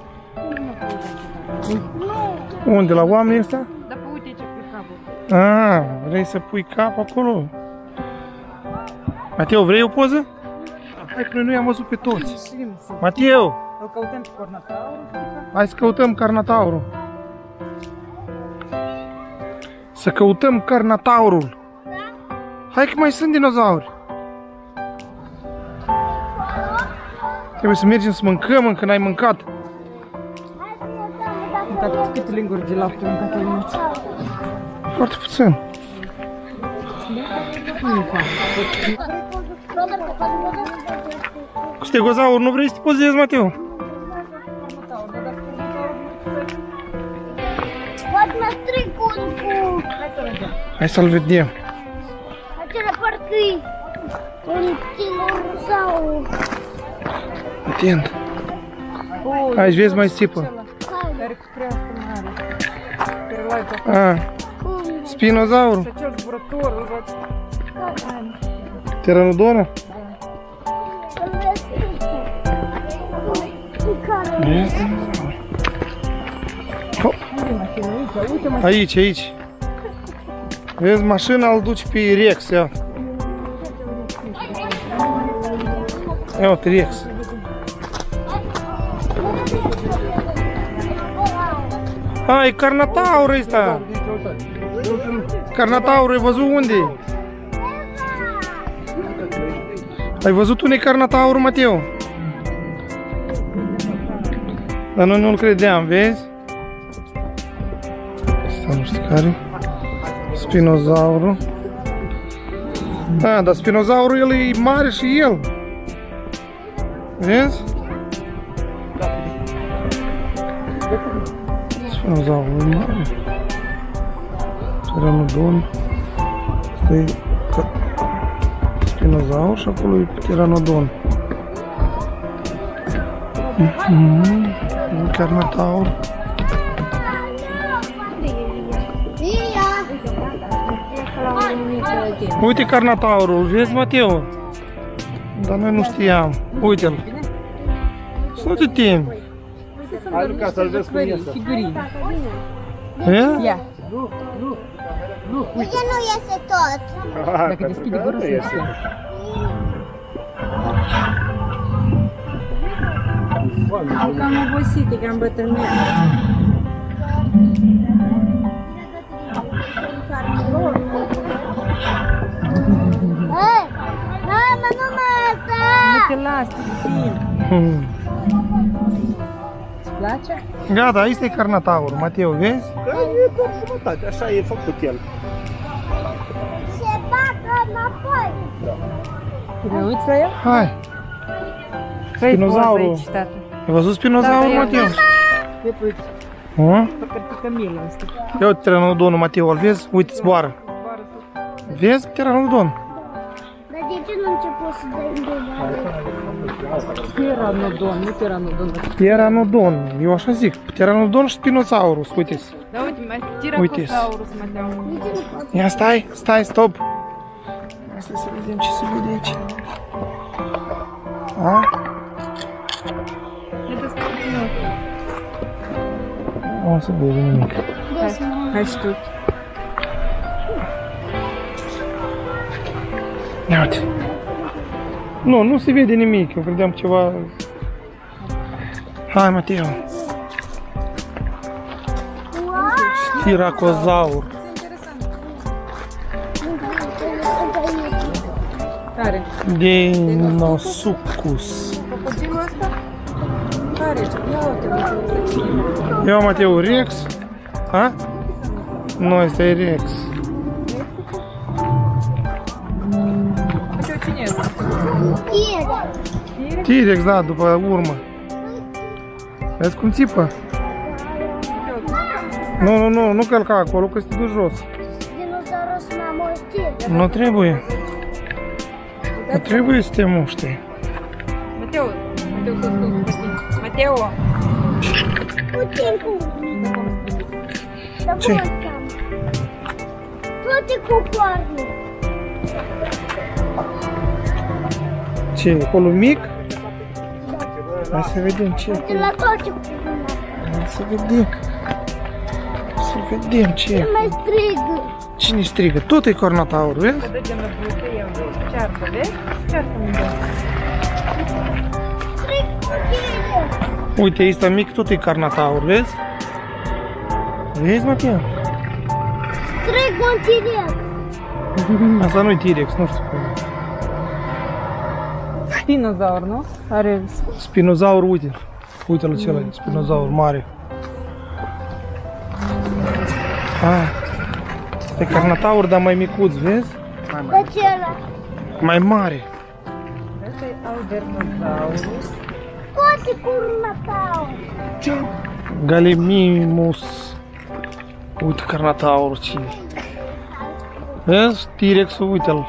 Unde? La oamenii ăsta? Da, pe uite ce pui capul. Ah, vrei să pui cap acolo? Mateo, vrei o poză? Hai că noi nu i-am văzut pe toți. Mateo! Îl căutăm pe Carnotaurul. Hai să căutăm Carnotaurul. Să căutăm Carnotaurul. Hai că mai sunt dinozauri. Trebuie să mergem să mâncăm încă n-ai mâncat. Câte linguri de lapte în Catalunați? Foarte puțin. Cu stegozaur nu vrei să te pozezi, Mateo? Hai să-l vedem. Acela parcă e un dinozaur. Atent. Hai, vezi, mai țipă. Care cu crească mare. Care l-ai pe acolo. Spinozaurul. Și acel zburător, îl văd. Pteranodonul? Aici, aici. Vezi, mașina îl duci pe Rex, ia. Ia uite, Rex. E Carnotaurul ăsta. Carnotaurul, ai văzut unde? Ai văzut unde e Carnotaurul, Mateo? Dar noi nu-l credeam, vezi? Asta nu știu care. Spinozaurul. Dar spinozaurul el e mare și el. Vezi? Spinozaurul e mare. Pteranodon. Asta e spinozaur și acolo e pteranodon. Carnotaur. Uite Carnotaurul, vezi, Mateo? Dar noi nu știam. Uite-l. Să nu te temi. Hai, Luca, să-l vezi cum iese. Figurini. Ia? Uite, nu iese tot. Dacă deschide gură, se iese. Cam obosite, că am bătrânit. Mama, nu mă asta! Nu te las, te țin. Place? Gata, aici e carnataur, Mateo, vezi? Da, e doar jumătate, așa e făcut el. Se bagă înapoi. Te uiți la el? Hai. Fă-i poză Spinozaurul. aici, tată. Ai văzut spinozaurul, Da, Mateo? Ia uite, pe Camila ăsta. Ia uite pteranodonul, Mateo, îl vezi? Uite, zboară. Vezi pteranodon? Dar de ce nu început să dai Pteranodon, nu pteranodon. Pteranodon, eu așa zic. Pteranodon și spinosaurus, uite-ți. Da, uite, mai Uite-s. Tiracosaurus, Mateo. Ia stai, stai, stop. Asta să vedem ce se vede aici. A? Haideți cu tine. Nu o să vede nimic. Hai și tu. Ia uite. Nu, nu se vede nimic. Eu credeam ceva... Hai, Mateo. Tiracozaur. Care? Deinosuchus. Crocodilul ăsta? Care? Ia uite, uite. Ia, Mateo, Rex. A? Nu, ăsta e Rex. Mateo, cine e ăsta? T-Rex, da, după urmă. Vezi cum țipă? Nu călca acolo, că este de jos. Dinozaurul să mă moștiri. Nu trebuie. Nu trebuie să te muști. Mateo, Mateo, Putin. Ce? Toate cu coarne. Ce, e acolo mic? Hai să vedem ce e De acolo. la toate cu coarne. Hai să vedem. Să vedem ce e. Ce mai strigă? Cine strigă? Tot e cornataur, vezi? că dădem la buteie, ceartă, vezi? Ceartă mi dă. Strig cu tine. Uite, ăsta mic tot e carnataur, vezi? Vezi, Mateo? Strig un T-Rex. Asta nu-i T-Rex, nu știu cum. Spinozaur, nu? Are... Spinozaur, uite. Uite-l acela, spinozaur mare. Este carnataur, dar mai micuț, vezi? De ce ăla? Mai mare. Asta e Albertosaurus. Toate cu următau. Gallimimus. Uite carnataur, ce e. Vezi? T-Rex-ul, uite-l.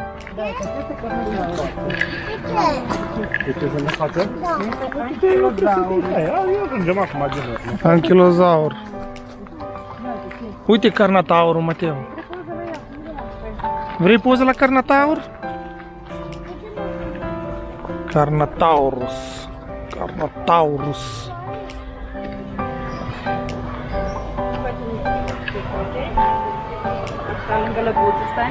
De ce să ne facem? Anchilozaurus. Eu ajungem acum de jos. Anchilozaur. Uite carnataurul, Mateo. Vrei poză la carnataur? Carnataurus. Carnataurus. Stai lângă lăbuță, stai.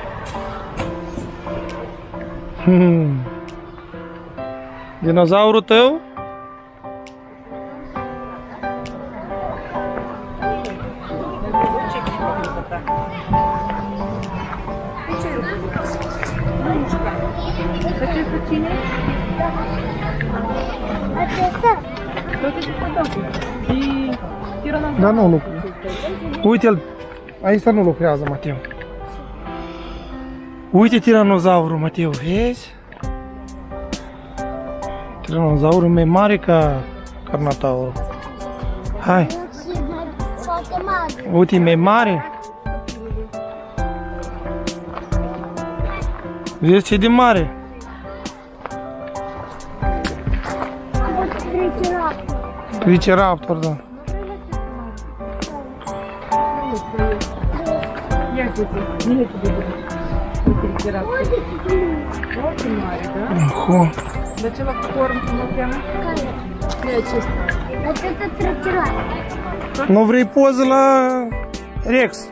Dinozaurul tău? Acesta. Da, nu lucrează. Uite-l. Aici nu lucrează, Mateo. Uite tiranozaurul, Mateo, vezi? Tiranozaurul mai mare ca carnataurul. Hai. Și mai foarte mare. Uite, e mai mare. Vezi ce de mare? Am văzut triceratops. Triceraptor, da. Ia uite, bine ce de triceratops. Foarte mare, da? Oho. Dar ce la corm, cum o cheamă? Care? E acesta. Acesta triceratops. Nu vrei poză la Rex?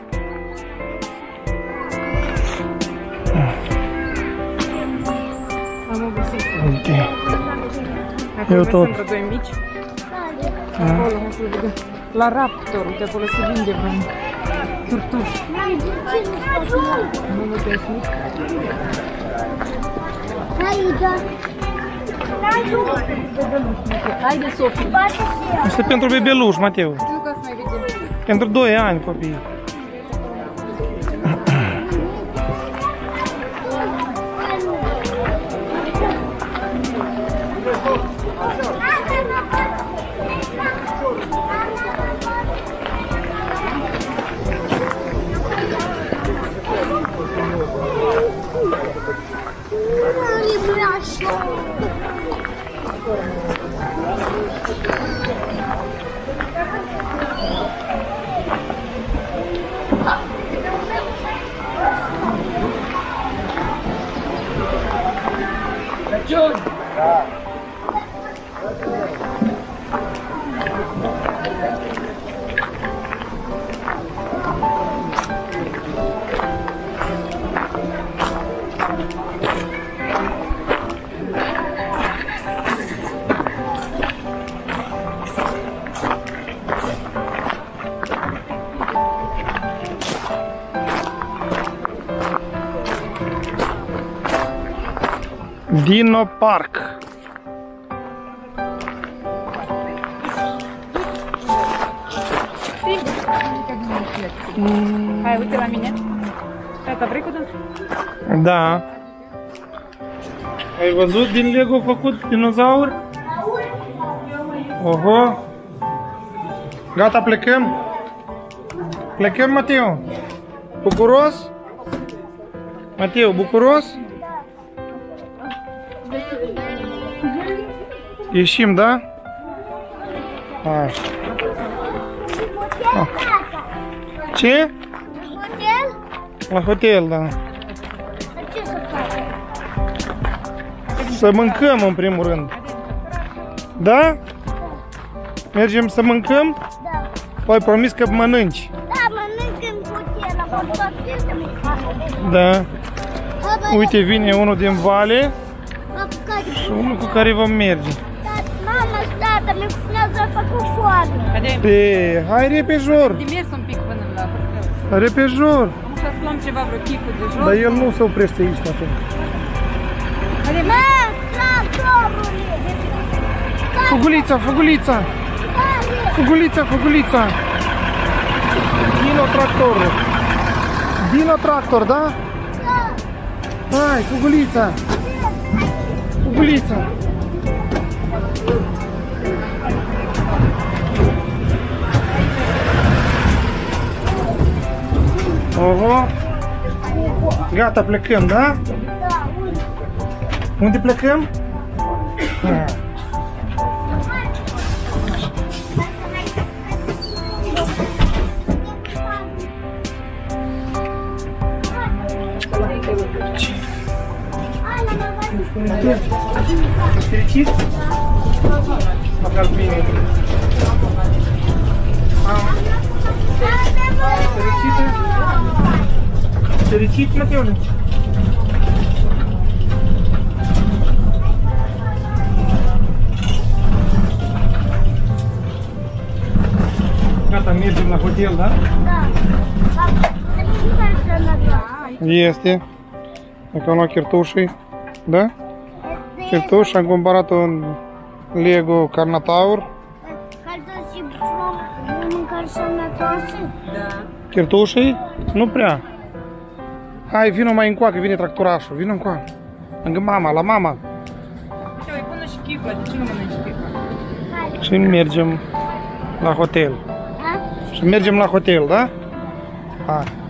Am obosit. Uite. Acolo Eu mai tot. sunt vreo doi mici. Acolo, hai să vedem. La Raptor, uite acolo se vinde vreun turtuș. Nu, nu te-ai mic. Aici. Haide, Sofie. Este pentru bebeluș, Mateo. Nu ca să mai vedem. Pentru 2 ani copii. Dino Park. Hai, uite la mine. Gata, vrei cu dâns? Da. Ai văzut din Lego făcut dinozaur? Oho. Gata, plecăm? Plecăm, Mateo? Bucuros? Mateo, bucuros? Ieșim, da? Așa. Ce? Hotel? La hotel, da. Ce să fac? Să mâncăm în primul rând. Da? Mergem să mâncăm? Da. Păi promis că mănânci. Da, mănânc în hotel, am făcut de mâncare. Da. Uite, vine unul din vale și unul cu care vom merge. Mama, tata, mi-a spunează a făcut foame. Pe, hai repejor. De mers un pic până la hotel. Repejor. Am să luăm ceva, vreo chiful de jos. Dar el nu se oprește aici, Mateo. Mă, tractorule! Fugulița, fugulița! Fugulița, fugulița! Dino tractorul. Dino tractor, da? Hai, fugulița! Fugulița! Oho! Gata, plecăm, da? Da, unde? Unde plecăm? Fericit? Măcar bine. Fericită? Fericit, Mateule? Gata, mergem la hotel, da? Da. Este. Dacă am luat chirtușii, da? Chirtuș, am cumpărat un Lego Carnotaur. Mâncare sănătoase? Da. Chirtușii? Nu prea. Hai, vină mai încoacă, vine tractorașul, vină încoacă. Lângă mama, la mama. Uite, îi pune și chifla, de ce nu mănânci chifla? Și mergem la hotel. Și mergem la hotel, da? Hai.